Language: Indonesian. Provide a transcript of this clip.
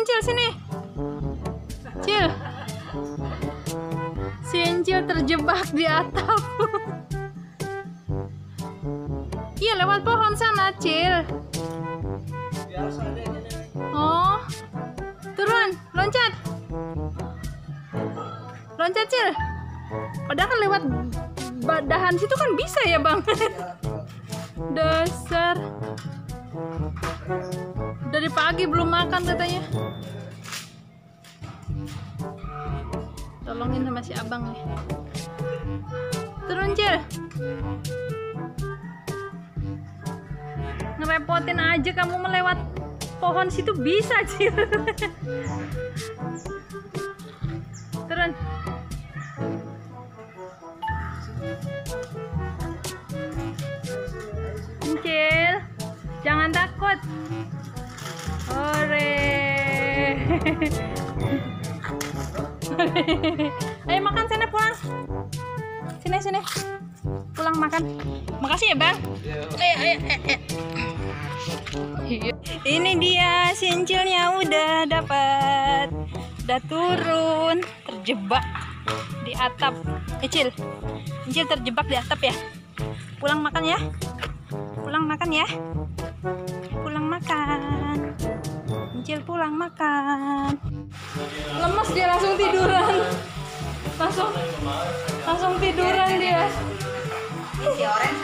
Cil, sini. Cil. Si Encil terjebak di atap. Iya, lewat pohon sana, Cil. Oh. Turun, loncat. Loncat, Cil. Padahal kan lewat dahan situ kan bisa ya, Bang? Dasar. Dari pagi belum makan katanya. Tolongin sama si abang nih. Turun, Cil. Ngerepotin aja kamu melewat pohon situ bisa, Cil. Turun. Cil, jangan takut. Ore. Ayo makan, sini pulang. Sini. Pulang makan. Makasih ya, Bang. Ayo. Ini dia sincilnya udah dapat. Udah turun, terjebak di atap. Cil terjebak di atap ya. Pulang makan ya. Pulang makan ya. Pulang makan. Cil pulang makan. Lemes dia langsung tiduran. Langsung tiduran dia. Si orange